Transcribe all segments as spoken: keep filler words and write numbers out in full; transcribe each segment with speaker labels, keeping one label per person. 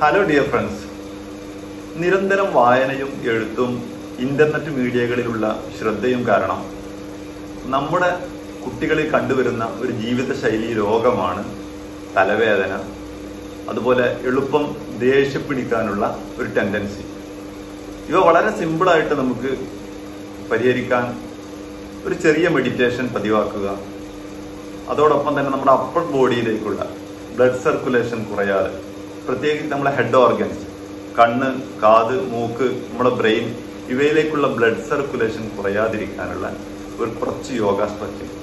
Speaker 1: Hello dear friends, നിരന്തരം വായനയും എഴുത്തും ഇന്റർനെറ്റ് മീഡിയകളിലുള്ള ശ്രദ്ധയും കാരണം നമ്മുടെ കുട്ടികളിൽ കണ്ടുവരുന്ന ഒരു ജീവിതശൈലി രോഗമാണ് തലവേദന. അതുപോലെ എളുപ്പം ദേഷ്യം പിടിക്കാനുള്ള ഒരു ടെൻഡൻസി. ഇവ വളരെ സിമ്പിളായിട്ട് നമുക്ക് പരിഹരിക്കാൻ ഒരു ചെറിയ മെഡിറ്റേഷൻ പതിവാക്കുക. അതോടൊപ്പം തന്നെ നമ്മുടെ അപ്പർ ബോഡിയിലേക്കുള്ള ബ്ലഡ് സർക്കുലേഷൻ കുറയാതെ, പ്രത്യേകിച്ച് നമ്മളെ ഹെഡ് ഓർഗൻസ്, കണ്ണ്, കാത്, മൂക്ക്, നമ്മുടെ ബ്രെയിൻ, ഇവയിലേക്കുള്ള ബ്ലഡ് സർക്കുലേഷൻ കുറയാതിരിക്കാനുള്ള ഒരു കുറച്ച് യോഗ സ്ട്രെച്ചിങ്.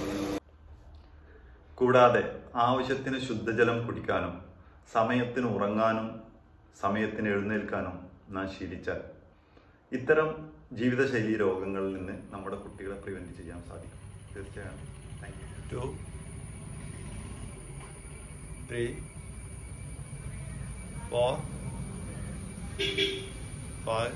Speaker 1: കൂടാതെ ആവശ്യത്തിന് ശുദ്ധജലം കുടിക്കാനും സമയത്തിന് ഉറങ്ങാനും സമയത്തിന് എഴുന്നേൽക്കാനും നാം ശീലിച്ചാൽ ഇത്തരം ജീവിതശൈലി രോഗങ്ങളിൽ നിന്ന് നമ്മുടെ കുട്ടികളെ പ്രിവെന്റ് ചെയ്യാൻ സാധിക്കും. തീർച്ചയായും. Thank you. Two three four, five,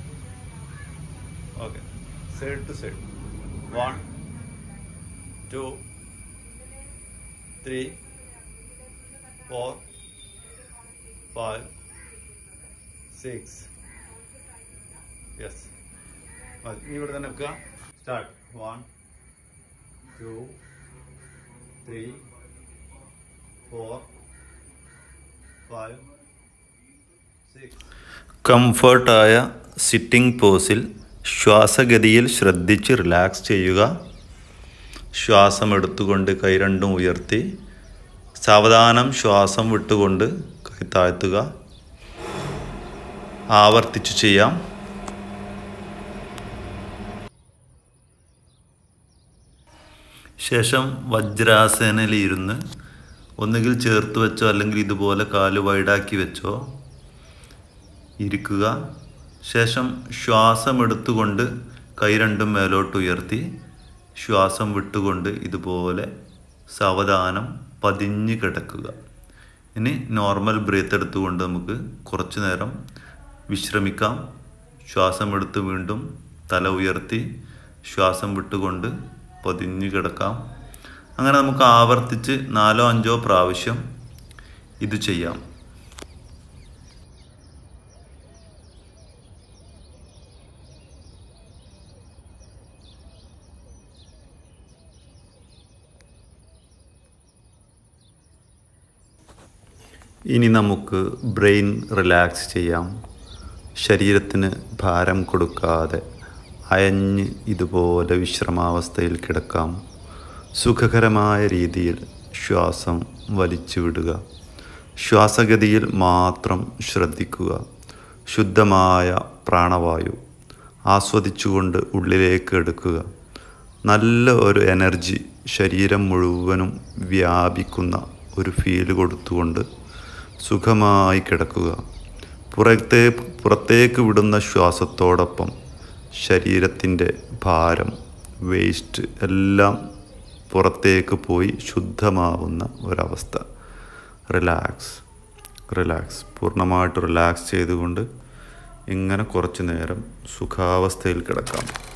Speaker 1: okay, side to side, one, two, three, four, five, six, yes, ഇനി ഇവിടെ തന്നെ വെക്കുക. Start. One, two, three, four, five. കംഫർട്ടായ സിറ്റിംഗ് പോസിൽ ശ്വാസഗതിയിൽ ശ്രദ്ധിച്ച് റിലാക്സ് ചെയ്യുക. ശ്വാസം എടുത്തുകൊണ്ട് കൈ രണ്ടും ഉയർത്തി സാവധാനം ശ്വാസം വിട്ടുകൊണ്ട് കൈ താഴ്ത്തുക. ആവർത്തിച്ച് ചെയ്യാം. ശേഷം വജ്രാസനയിൽ ഇരുന്ന് ഒന്നുകിൽ ചേർത്ത് വെച്ചോ അല്ലെങ്കിൽ ഇതുപോലെ കാല് വൈഡാക്കി വെച്ചോ ഇരിക്കുക. ശേഷം ശ്വാസം എടുത്തുകൊണ്ട് കൈ രണ്ടും മേലോട്ട് ഉയർത്തി ശ്വാസം വിട്ടുകൊണ്ട് ഇതുപോലെ സാവധാനം പതിഞ്ഞ് കിടക്കുക. ഇനി നോർമൽ ബ്രീത്ത് എടുത്തുകൊണ്ട് നമുക്ക് കുറച്ചു നേരം വിശ്രമിക്കാം. ശ്വാസം എടുത്ത് വീണ്ടും തല ഉയർത്തി ശ്വാസം വിട്ടുകൊണ്ട് പതിഞ്ഞ് കിടക്കാം. അങ്ങനെ നമുക്ക് ആവർത്തിച്ച് നാലോ അഞ്ചോ പ്രാവശ്യം ഇത് ചെയ്യാം. ഇനി നമുക്ക് ബ്രെയിൻ റിലാക്സ് ചെയ്യാം. ശരീരത്തിന് ഭാരം കൊടുക്കാതെ അയഞ്ഞ് ഇതുപോലെ വിശ്രമാവസ്ഥയിൽ കിടക്കാം. സുഖകരമായ രീതിയിൽ ശ്വാസം വലിച്ചു വിടുക. ശ്വാസഗതിയിൽ മാത്രം ശ്രദ്ധിക്കുക. ശുദ്ധമായ പ്രാണവായു ആസ്വദിച്ചുകൊണ്ട് ഉള്ളിലേക്ക് എടുക്കുക. നല്ല ഒരു എനർജി ശരീരം മുഴുവനും വ്യാപിക്കുന്ന ഒരു ഫീല് കൊടുത്തുകൊണ്ട് സുഖമായി കിടക്കുക. പുറത്തേ പുറത്തേക്ക് വിടുന്ന ശ്വാസത്തോടൊപ്പം ശരീരത്തിൻ്റെ ഭാരം, വേസ്റ്റ് എല്ലാം പുറത്തേക്ക് പോയി ശുദ്ധമാവുന്ന ഒരവസ്ഥ. റിലാക്സ് റിലാക്സ് പൂർണ്ണമായിട്ട് റിലാക്സ് ചെയ്തുകൊണ്ട് ഇങ്ങനെ കുറച്ചു നേരം സുഖാവസ്ഥയിൽ കിടക്കാം.